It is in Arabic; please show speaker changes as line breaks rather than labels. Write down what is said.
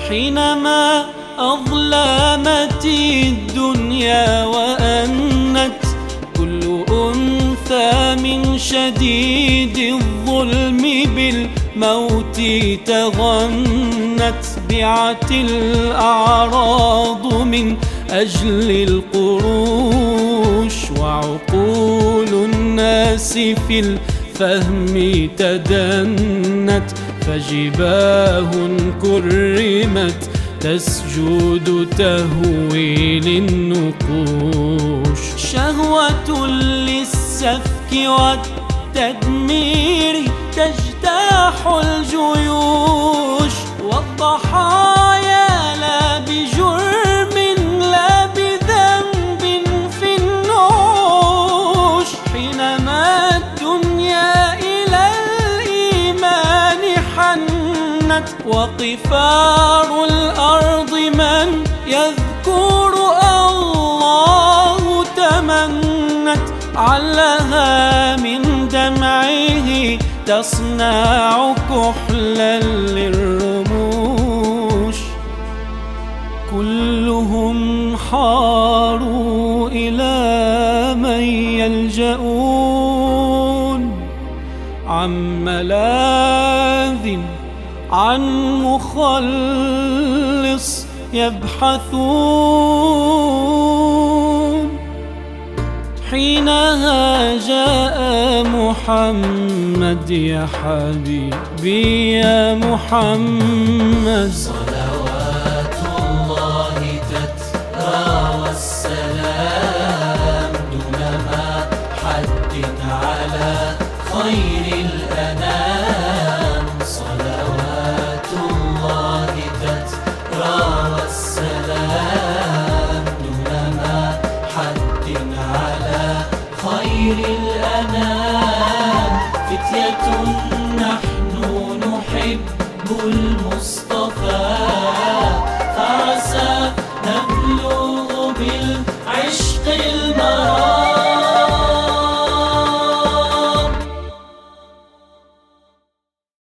حينما أظلمت الدنيا وأنت كل أنثى من شديد الظلم بالموت تغنت، بعت الأعراض من أجل القروش، وعقول الناس في الفهم تدنت، فجباه كرمت تسجد تهوي للنقوش. شهوة للسفك والتدمير تجتاح الجيوش، والضحايا لا بجرم لا بذنب في النوش. حينما الدنيا إلى الإيمان حنت، وقفار الأرض من يذكر الله تمنت، علها من دمعه تصنع كحلا للرموش. كلهم حاروا إلى من يلجؤون، عن ملاذ عن مخلص يبحثون. حينها جاء محمد يا حبيبي يا محمد،
صلوات الله تترى والسلام دون ما حد على خير الأنام. صلوات الله تترى والسلام دون ما حد على خير الأنام. فتية نحن نحب المصطفى